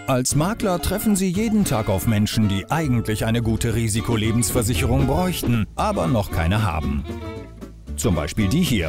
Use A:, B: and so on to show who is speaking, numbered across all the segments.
A: Als Makler treffen Sie jeden Tag auf Menschen, die eigentlich eine gute Risikolebensversicherung bräuchten, aber noch keine haben. Zum Beispiel die hier.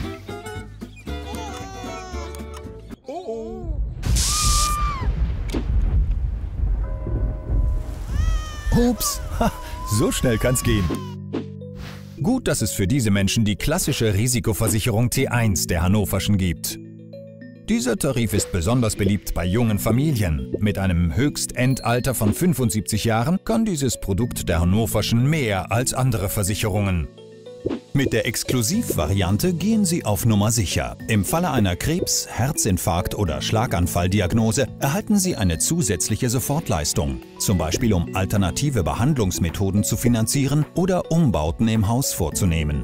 A: Ups, so schnell kann's gehen. Gut, dass es für diese Menschen die klassische Risikoversicherung T1 der Hannoverschen gibt. Dieser Tarif ist besonders beliebt bei jungen Familien. Mit einem Höchstendalter von 75 Jahren kann dieses Produkt der Hannoverschen mehr als andere Versicherungen. Mit der Exklusivvariante gehen Sie auf Nummer sicher. Im Falle einer Krebs-, Herzinfarkt- oder Schlaganfalldiagnose erhalten Sie eine zusätzliche Sofortleistung, zum Beispiel um alternative Behandlungsmethoden zu finanzieren oder Umbauten im Haus vorzunehmen.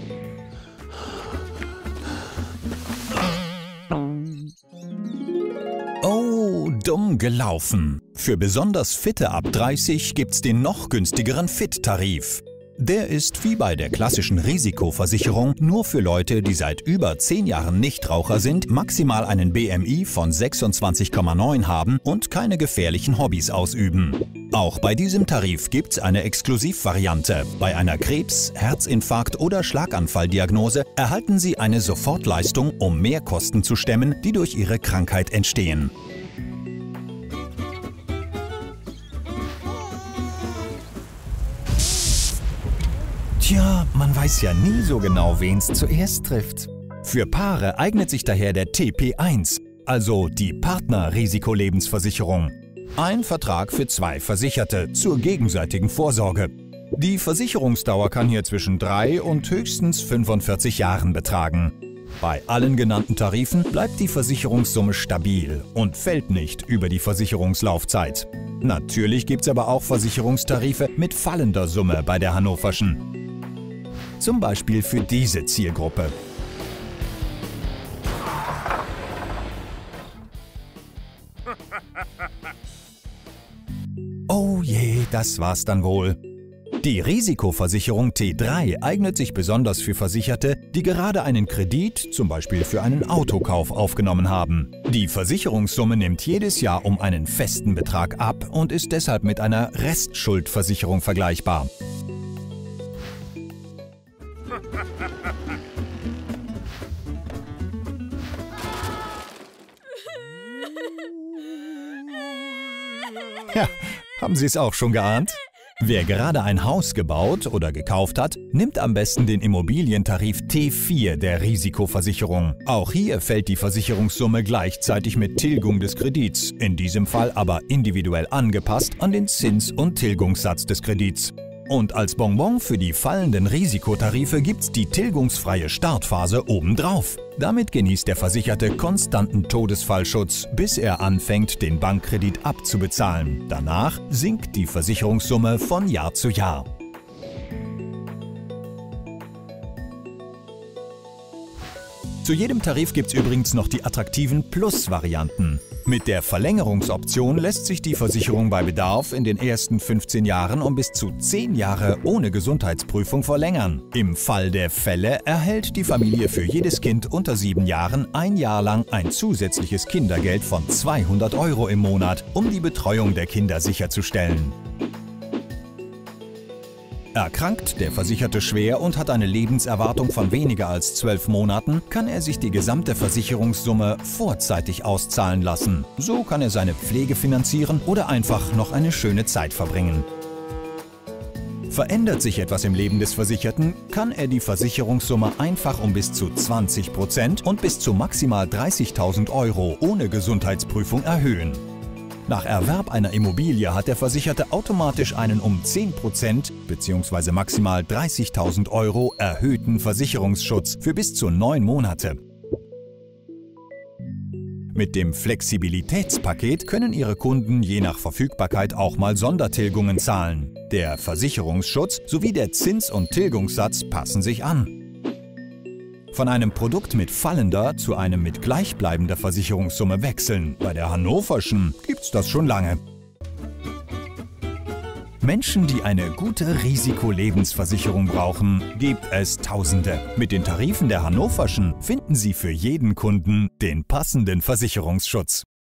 A: Oh, dumm gelaufen. Für besonders Fitte ab 30 gibt's den noch günstigeren Fit-Tarif. Der ist wie bei der klassischen Risikoversicherung nur für Leute, die seit über 10 Jahren Nichtraucher sind, maximal einen BMI von 26,9 haben und keine gefährlichen Hobbys ausüben. Auch bei diesem Tarif gibt's eine Exklusivvariante. Bei einer Krebs-, Herzinfarkt- oder Schlaganfalldiagnose erhalten Sie eine Sofortleistung, um Mehrkosten zu stemmen, die durch Ihre Krankheit entstehen. Tja, man weiß ja nie so genau, wen's zuerst trifft. Für Paare eignet sich daher der TP1, also die Partner-Risikolebensversicherung. Ein Vertrag für 2 Versicherte zur gegenseitigen Vorsorge. Die Versicherungsdauer kann hier zwischen 3 und höchstens 45 Jahren betragen. Bei allen genannten Tarifen bleibt die Versicherungssumme stabil und fällt nicht über die Versicherungslaufzeit. Natürlich gibt's aber auch Versicherungstarife mit fallender Summe bei der Hannoverschen. Zum Beispiel für diese Zielgruppe. Oh je, das war's dann wohl. Die Risikoversicherung T3 eignet sich besonders für Versicherte, die gerade einen Kredit, zum Beispiel für einen Autokauf, aufgenommen haben. Die Versicherungssumme nimmt jedes Jahr um einen festen Betrag ab und ist deshalb mit einer Restschuldversicherung vergleichbar. Ja, haben Sie es auch schon geahnt? Wer gerade ein Haus gebaut oder gekauft hat, nimmt am besten den Immobilientarif T4 der Risikoversicherung. Auch hier fällt die Versicherungssumme gleichzeitig mit Tilgung des Kredits, in diesem Fall aber individuell angepasst an den Zins- und Tilgungssatz des Kredits. Und als Bonbon für die fallenden Risikotarife gibt's die tilgungsfreie Startphase obendrauf. Damit genießt der Versicherte konstanten Todesfallschutz, bis er anfängt, den Bankkredit abzubezahlen. Danach sinkt die Versicherungssumme von Jahr zu Jahr. Zu jedem Tarif gibt's übrigens noch die attraktiven Plus-Varianten. Mit der Verlängerungsoption lässt sich die Versicherung bei Bedarf in den ersten 15 Jahren um bis zu 10 Jahre ohne Gesundheitsprüfung verlängern. Im Fall der Fälle erhält die Familie für jedes Kind unter 7 Jahren ein Jahr lang ein zusätzliches Kindergeld von 200 € im Monat, um die Betreuung der Kinder sicherzustellen. Erkrankt der Versicherte schwer und hat eine Lebenserwartung von weniger als 12 Monaten, kann er sich die gesamte Versicherungssumme vorzeitig auszahlen lassen. So kann er seine Pflege finanzieren oder einfach noch eine schöne Zeit verbringen. Verändert sich etwas im Leben des Versicherten, kann er die Versicherungssumme einfach um bis zu 20% und bis zu maximal 30.000 € ohne Gesundheitsprüfung erhöhen. Nach Erwerb einer Immobilie hat der Versicherte automatisch einen um 10% bzw. maximal 30.000 € erhöhten Versicherungsschutz für bis zu 9 Monate. Mit dem Flexibilitätspaket können Ihre Kunden je nach Verfügbarkeit auch mal Sondertilgungen zahlen. Der Versicherungsschutz sowie der Zins- und Tilgungssatz passen sich an. Von einem Produkt mit fallender zu einem mit gleichbleibender Versicherungssumme wechseln. Bei der Hannoverschen gibt's das schon lange. Menschen, die eine gute Risikolebensversicherung brauchen, gibt es Tausende. Mit den Tarifen der Hannoverschen finden Sie für jeden Kunden den passenden Versicherungsschutz.